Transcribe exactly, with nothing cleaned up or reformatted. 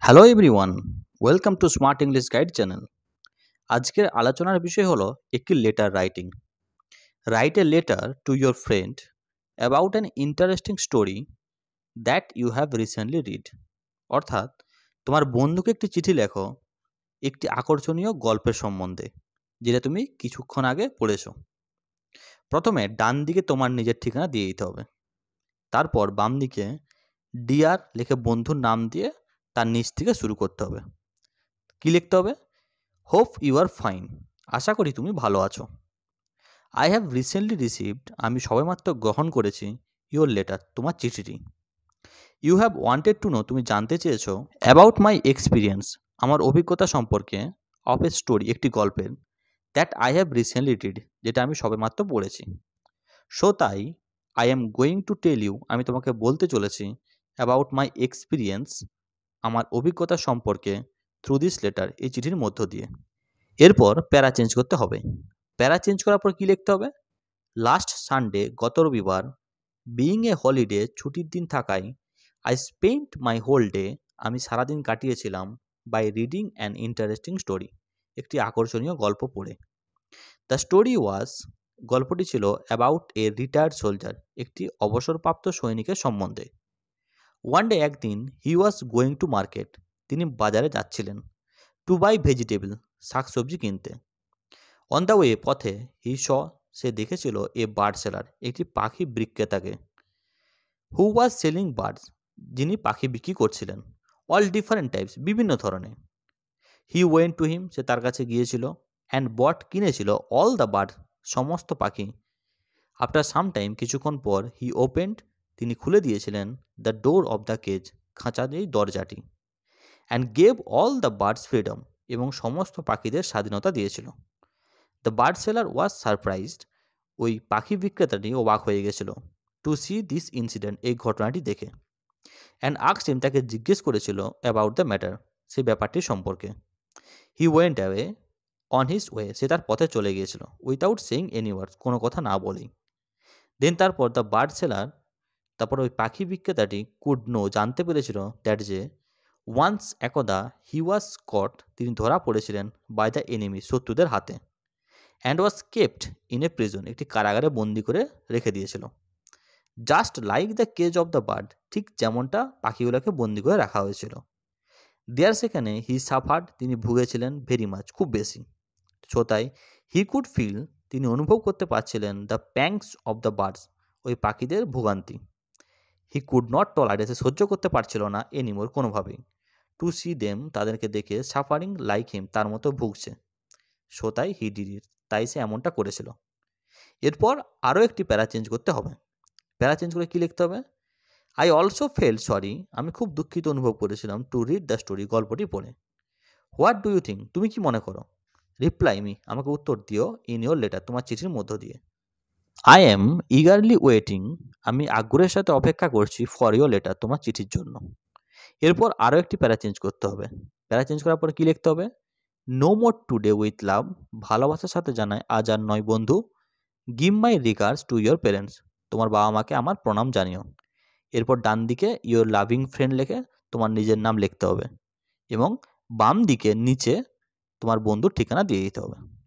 Hello everyone, welcome to smart English guide channel. আজকের আলোচনার বিষয় হলো একটি letter writing. Write a letter to your friend about an interesting story that you have recently read. অর্থাৎ তোমার বন্ধুকে একটি চিঠি লেখো একটি আকর্ষণীয় গল্পের সম্বন্ধে, যেটা তুমি কিছুক্ষণ আগে পড়েছো। প্রথমে ডান দিকে তোমার নিজের ঠিকানা দিয়ে দিতে হবে। তারপর বাম দিকে ডিয়ার লিখে বন্ধুর নাম দিয়ে তার নিচ থেকে শুরু করতে হবে। কি লিখতে হবে? হোপ ইউ আর ফাইন, আশা করি তুমি ভালো আছো। আই হ্যাভ রিসেন্টলি রিসিভড, আমি সবেমাত্র গ্রহণ করেছি ইউর লেটার, তোমার চিঠিটি। You have wanted to know, তুমি জানতে চেয়েছো অ্যাবাউট মাই এক্সপিরিয়েন্স, আমার অভিজ্ঞতা সম্পর্কে, অফ এ স্টোরি, একটি গল্পের, that I have recently read, যেটা আমি সবেমাত্র পড়েছি। সো তাই I am going to tell you, আমি তোমাকে বলতে চলেছি অ্যাবাউট মাই এক্সপিরিয়েন্স, আমার অভিজ্ঞতা সম্পর্কে, থ্রু দিস লেটার, এই চিঠির মধ্য দিয়ে। এরপর প্যারা চেঞ্জ করতে হবে। প্যারা চেঞ্জ করার পর কী লিখতে হবে? লাস্ট সানডে, গত রবিবার, বিইং এ হলিডে, ছুটির দিন থাকায়, I spent my whole day, আমি সারাদিন কাটিয়েছিলাম, by reading an interesting story, একটি আকর্ষণীয় গল্প পড়ে। দ্য স্টোরি ওয়াজ, গল্পটি ছিল অ্যাবাউট এ রিটায়ার্ড সোলজার, একটি অবসরপ্রাপ্ত সৈনিকের সম্বন্ধে। ওয়ান ডে, একদিন, he was going to market, তিনি বাজারে যাচ্ছিলেন, টু বাই ভেজিটেবল, শাকসবজি কিনতে। অন দ্য ওয়ে, পথে, হি স, সে দেখেছিল এ বার্ড সেলার, একটি পাখি বিক্রেতাকে, হু ওয়াজ সেলিং বার্ডস, যিনি পাখি বিক্রি করছিলেন, অল ডিফারেন্ট টাইপস, বিভিন্ন ধরনের। হি ওয়েন্ট টু হিম, সে তার কাছে গিয়েছিল, অ্যান্ড বট, কিনেছিল, অল দ্য বার্ড, সমস্ত পাখি। আফটার সাম টাইম, কিছুক্ষণ পর, হি ওপেন্ড, তিনি খুলে দিয়েছিলেন, the door of the cage, খাঁচার এই দরজাটি, and gave all the birds freedom, এবং সমস্ত পাখিদের স্বাধীনতা দিয়েছিল। The bird seller was surprised, ওই পাখি বিক্রেতাটি অবাক হয়ে গেছিল, টু সি দিস ইনসিডেন্ট, এই ঘটনাটি দেখে। অ্যান্ড আস্কড হিম, তাকে জিজ্ঞেস করেছিল, অ্যাবাউট দ্য ম্যাটার, সেই ব্যাপারটি সম্পর্কে। He went away, on his way, সে তার পথে চলে গিয়েছিল, উইথাউট সেইং এনি ওয়ার্ডস, কোনো কথা না বলেই। দেন তারপর দ্য বার্ড সেলার, তারপর ওই পাখি বিক্রেতাটি, কুড নো, জানতে পেরেছিল, দ্যাট যে, ওয়ান্স, একদা, হি ওয়াজ কট, তিনি ধরা পড়েছিলেন, বাই দ্য এনিমি, শত্রুদের হাতে, and was kept in a prison, একটি কারাগারে বন্দি করে রেখে দিয়েছিল। Just like the cage of the bird, ঠিক যেমনটা পাখিগুলোকে বন্দি করে রাখা হয়েছিল। দেয়ার, সেখানে, হি সাফার্ড, তিনি ভুগেছিলেন, ভেরি মাচ, খুব বেশি। সো তাই, হি কুড ফিল, তিনি অনুভব করতে পারছিলেন, the pangs of the birds, ওই পাখিদের ভোগান্তি। হি কুড নট টলারেট, সে সহ্য করতে পারছিল না, এনিমোর, কোনোভাবেই, টু সি দেম, তাদেরকে দেখে, সাফারিং লাইক হিম, তার মতো ভুগছে। সো তাই হি ডিড ইট, তাই সে এমনটা করেছিল। এরপর আরও একটি প্যারা চেঞ্জ করতে হবে। প্যারা চেঞ্জ করে কী লিখতে হবে? আই অলসো ফেল সরি, আমি খুব দুঃখিত অনুভব করেছিলাম, টু রিড দ্য স্টোরি, গল্পটি পড়ে। হোয়াট ডু ইউ থিঙ্ক, তুমি কি মনে করো? রিপ্লাই মি, আমাকে উত্তর দিও, ইন ইয়োর লেটার, তোমার চিঠির মধ্য দিয়ে। আই এম ইগারলি ওয়েটিং, আমি আগ্রহের সাথে অপেক্ষা করছি, ফর ইয়োর লেটার, তোমার চিঠির জন্য। এরপর আরও একটি প্যারা চেঞ্জ করতে হবে। প্যারা চেঞ্জ করার পরে কী লিখতে হবে? No more today with love, ভালোবাসার সাথে জানায়, আজ আর নয় বন্ধু। Give my regards to your parents, তোমার বাবা মাকে আমার প্রণাম জানিও। এরপর ডান দিকে ইয়োর লাভিং ফ্রেন্ড লিখে তোমার নিজের নাম লিখতে হবে, এবং বাম দিকে নিচে তোমার বন্ধুর ঠিকানা দিয়ে দিতে হবে।